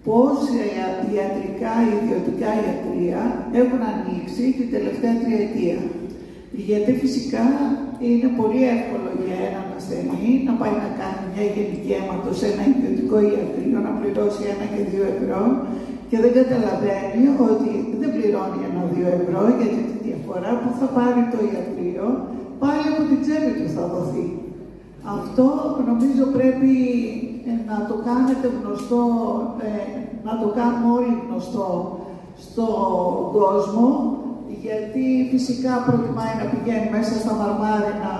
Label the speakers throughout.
Speaker 1: πώς ιατρικά, ιδιωτικά ιατρεία έχουν ανοίξει την τελευταία τριετία. Γιατί φυσικά είναι πολύ εύκολο για έναν ασθενή να πάει να κάνει μια γενική αίματο σε ένα ιδιωτικό ιατρείο, να πληρώσει 1 και 2 ευρώ και δεν καταλαβαίνει ότι δεν πληρώνει 1-2 ευρώ, γιατί τη διαφορά που θα πάρει το ιατρείο πάλι από την τσέπη του θα δοθεί. Αυτό νομίζω πρέπει να το κάνετε γνωστό, να το κάνουμε όλοι γνωστό στον κόσμο, γιατί φυσικά προτιμάει να πηγαίνει μέσα στα μαρμάρινα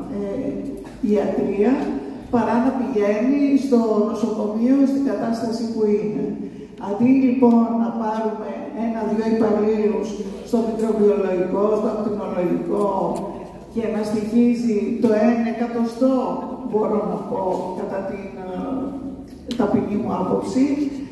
Speaker 1: ιατρία παρά να πηγαίνει στο νοσοκομείο στην κατάσταση που είναι. Αντί λοιπόν να πάρουμε 1-2 υπαλλήλους στο μικροβιολογικό, στο ακτινολογικό και να στοιχίζει το 1/100, μπορώ να πω κατά την ταπεινή μου άποψη,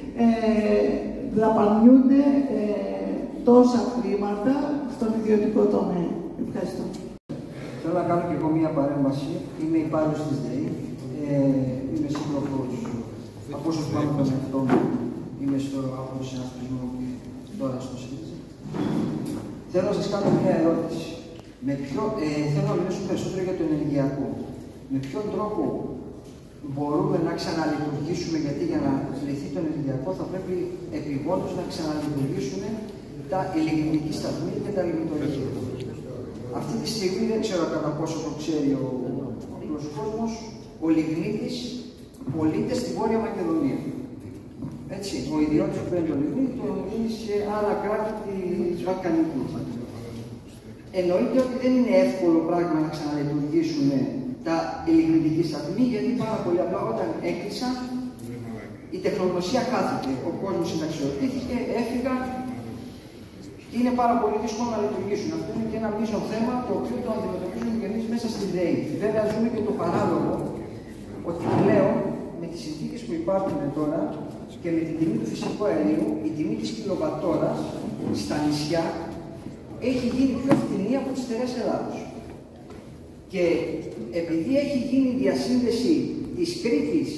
Speaker 1: δαπανιούνται τόσα χρήματα στον ιδιωτικό τομέα. Ευχαριστώ.
Speaker 2: Θέλω να κάνω και εγώ μία παρέμβαση. Είμαι υπάλληλος της ΔΕΗ. Είμαι σύντροφος από όσους πάμε τον εαυτό μου. Είμαι στο άπλο συνασπισμό τώρα στο ΣΥΡΙΖΑ. Θέλω να σας κάνω μία ερώτηση. Θέλω να μιλήσω περισσότερο για το ενεργειακό. Με ποιον τρόπο μπορούμε να ξαναλειτουργήσουμε, γιατί για να λυθεί το ενεργειακό θα πρέπει επιγόντως να ξαναλειτουργήσουν τα ηλεκτρική σταθμή και τα λιμνητορυχεία. Αυτή τη στιγμή δεν ξέρω κατά πόσο το ξέρει ο απλός κόσμος, ο λιγνίτης πωλείται στη Βόρεια Μακεδονία. Έτσι, ο ιδιώτης που παίρνει το λιγνίτη το δίνει σε άλλα κράτη της Βαλκανικής. Εννοείται ότι δεν είναι εύκολο πράγμα να ξαναλειτουργήσουν τα ηλεκτρική σταθμή, γιατί πάρα πολύ απλά όταν έκλεισαν η τεχνογνωσία χάθηκε. Ο κόσμος συνταξιοδοτήθηκε, έφυγαν και είναι πάρα πολύ δύσκολο να λειτουργήσουν. Αυτό είναι και ένα μείζον θέμα το οποίο το αντιμετωπίζουμε και εμείς μέσα στη ΔΕΗ. Βέβαια, ζούμε και το παράλογο ότι πλέον με τις συνθήκες που υπάρχουν τώρα και με την τιμή του φυσικού αερίου, η τιμή της κιλοβατόρας στα νησιά έχει γίνει πιο φθηνή από τις στερεές Ελλάδος. Και επειδή έχει γίνει η διασύνδεση της Κρήτης,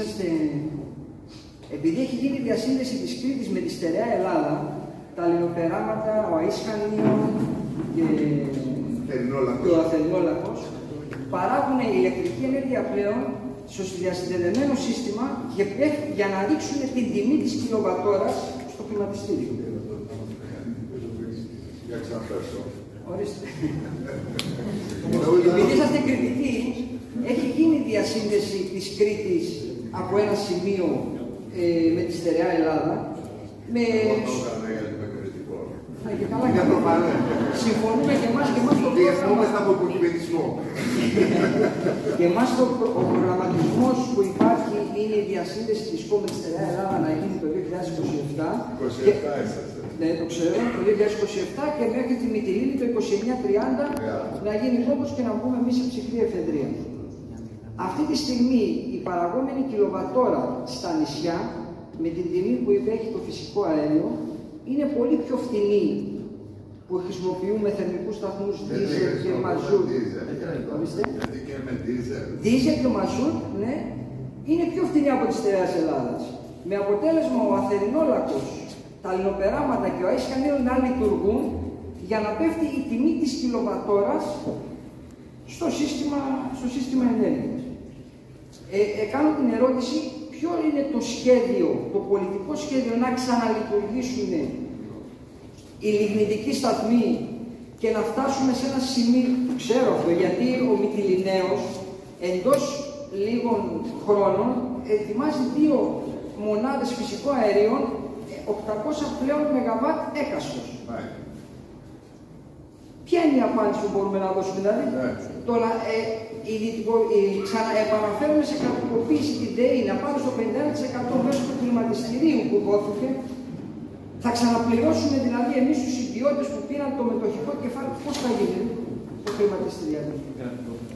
Speaker 2: επειδή έχει γίνει η διασύνδεση της Κρήτης με τη στερεά Ελλάδα, τα λινοπεράματα, ο Αΐσχανιο και ο Αθερινόλακος παράγουν ηλεκτρική ενέργεια πλέον στο διασυνδεδεμένο σύστημα για να ρίξουν την τιμή της κιλοβατόρας στο χρηματιστήριο.
Speaker 3: Για ξαναπέσω.
Speaker 2: Ορίστε. Επειδή είσαστε κριτικοί, έχει γίνει διασύνδεση της Κρήτης από ένα σημείο με τη στερεά Ελλάδα. Και καλά, συμφωνούμε και εμάς το πρόγραμμα. Και εμάς ο προγραμματισμός που υπάρχει είναι η διασύνδεση της ΚΟ με τη στερεά Ελλάδα να γίνει το 2027. Ναι, το ξέρω, το 2027 και μέχρι τη Μυτιλήνη το 29-30 να γίνει κόμπος και να βγούμε εμείς σε ψυχρή εφεδρεία. Αυτή τη στιγμή η παραγόμενη κιλοβατόρα στα νησιά με την τιμή που υπέχει το φυσικό αέριο είναι πολύ πιο φθηνή που χρησιμοποιούμε θερμικούς σταθμούς δίζελ και μαζούτ. Δίζελ και μαζούτ, ναι, είναι πιο φθηνή από τις στερεάς Ελλάδας. Με αποτέλεσμα ο Αθερινόλακος, τα λινοπεράματα και ο Αΐσχανιο να λειτουργούν για να πέφτει η τιμή της κιλοβατόρας στο σύστημα ενέργειας. Κάνω την ερώτηση, ποιο είναι το σχέδιο, το πολιτικό σχέδιο να ξαναλειτουργήσουν οι λιγνητικοί σταθμοί και να φτάσουμε σε ένα σημείο, ξέρω αυτό, γιατί ο Μυτιληναίος εντός λίγων χρόνων ετοιμάζει 2 μονάδες φυσικών αερίων 800 πλέον ΜΒ έκαστος. Ποια είναι η απάντηση που μπορούμε να δώσουμε, δηλαδή? Τώρα, ξαναεπαναφέρουμε σε κρατικοποίηση την ΔΕΗ να πάμε στο 51% μέσω του κλιματιστηρίου που δόθηκε. Θα ξαναπληρώσουμε δηλαδή εμείς τους ιδιώτες που πήραν το μετοχικό κεφάλαιο. Πώς θα γίνει το κλιματιστηριακό?